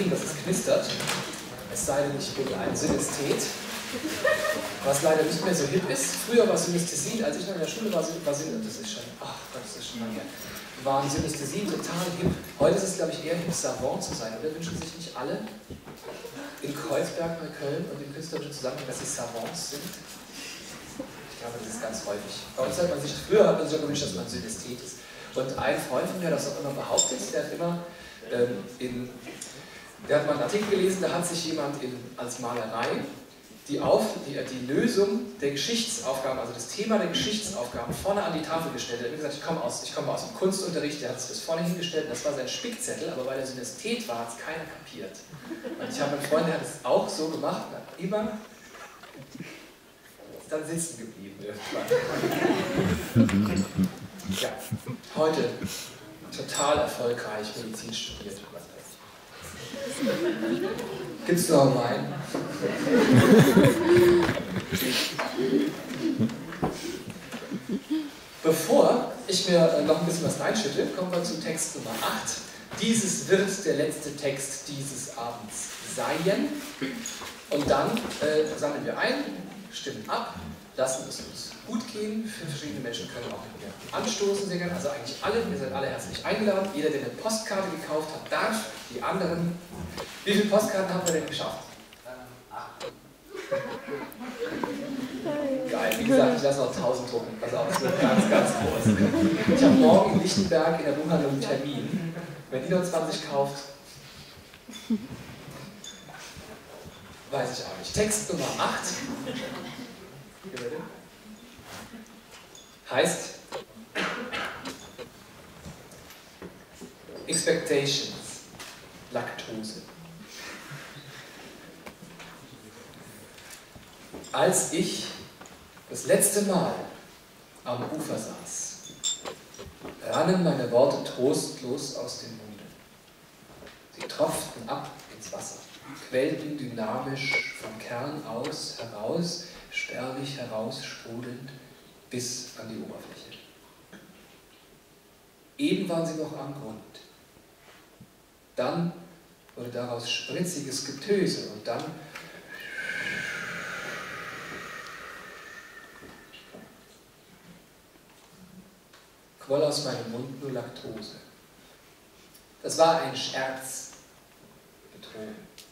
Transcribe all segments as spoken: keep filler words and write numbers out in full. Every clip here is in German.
sehen, dass es knistert. Es sei denn, ich bin ein Synästhet, was leider nicht mehr so hip ist. Früher war Synästhesien, als ich noch in der Schule war, war das ist schon, ach Gott, das ist schon lange her, waren Synästhesien total hip. Heute ist es, glaube ich, eher hip, Savant zu sein. Oder wünschen sich nicht alle in Kreuzberg, Neukölln und im künstlerischen Zusammenhang, dass sie Savants sind? Ich glaube, das ist ganz häufig. Aber das hat man sich, früher hat man sich auch gewünscht, dass man Synästhet ist. Und ein Freund von mir, das auch immer behauptet, der hat immer ähm, in, der hat mal einen Artikel gelesen, da hat sich jemand in, als Malerei die, Auf, die, die Lösung der Geschichtsaufgaben, also das Thema der Geschichtsaufgaben vorne an die Tafel gestellt. Er hat gesagt, ich komme aus, ich komme aus dem Kunstunterricht, der hat sich das vorne hingestellt, das war sein Spickzettel, aber weil er Synästhet war, hat es keiner kapiert. Und ich habe einen Freund, der hat es auch so gemacht, und hat immer ist dann sitzen geblieben irgendwann. Ja, heute total erfolgreich Medizin studiert. Gibt es noch Wein? Bevor ich mir noch ein bisschen was reinschütte, kommen wir zu Text Nummer acht. Dieses wird der letzte Text dieses Abends sein. Und dann äh, sammeln wir ein, stimmen ab, lassen es uns gut gehen. Für verschiedene Menschen können auch mit mir anstoßen, sehr gerne. Also eigentlich alle, ihr seid alle herzlich eingeladen. Jeder, der eine Postkarte gekauft hat, darf. Die anderen. Wie viele Postkarten haben wir denn geschafft? Ähm, acht. Geil, wie gesagt, ich lasse noch tausend drucken. Also auch, es wird ganz, ganz groß. Ich habe morgen in Lichtenberg in der Buchhandlung einen Termin. Wenn die noch zwanzig kauft, weiß ich auch nicht. Text Nummer acht. Heißt Expectations, Laktose. Als ich das letzte Mal am Ufer saß, rannen meine Worte trostlos aus dem Munde. Sie tropften ab ins Wasser, quellten dynamisch vom Kern aus heraus, spärlich heraussprudelnd bis an die Oberfläche. Eben waren sie noch am Grund. Dann wurde daraus spritziges Getöse und dann quoll aus meinem Mund nur Laktose. Das war ein Scherz. Betrogen.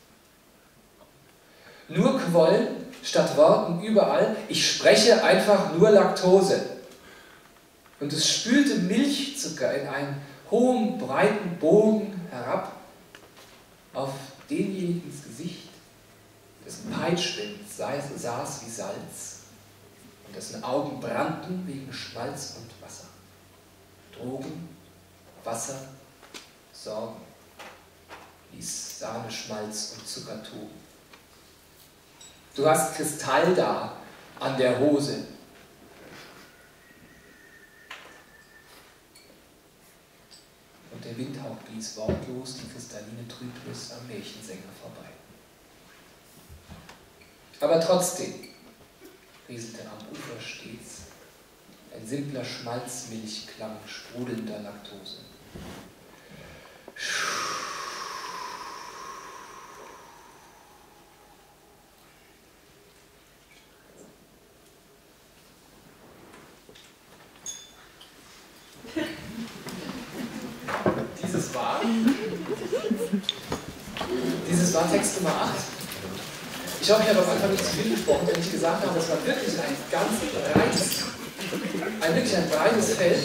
Nur quoll statt Worten überall, ich spreche einfach nur Laktose. Und es spülte Milchzucker in einen hohen, breiten Bogen herab auf denjenigen ins Gesicht, dessen Peitschwind saß wie Salz und dessen Augen brannten wegen Schmalz und Wasser. Drogen, Wasser, Sorgen, ließ Sahne, Schmalz und Zucker toben. Du hast Kristall da an der Hose. Und der Windhauch blies wortlos die kristalline Trübnis am Märchensänger vorbei. Aber trotzdem rieselte am Ufer stets ein simpler Schmalzmilchklang sprudelnder Laktose. Dieses war, dieses war Text Nummer acht. Ich hoffe, ich habe am Anfang nicht zu viel gesprochen, wenn ich gesagt habe, es war wirklich ein ganz breites, ein wirklich ein breites Feld.